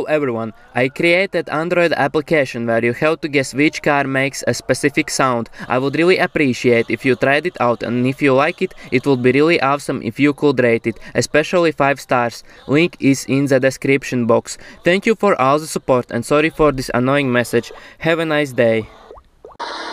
everyone, I created Android application where you have to guess which car makes a specific sound. I would really appreciate if you tried it out, and if you like it, it would be really awesome if you could rate it, especially 5 stars. Link is in the description box. Thank you for all the support and sorry for this annoying message. Have a nice day.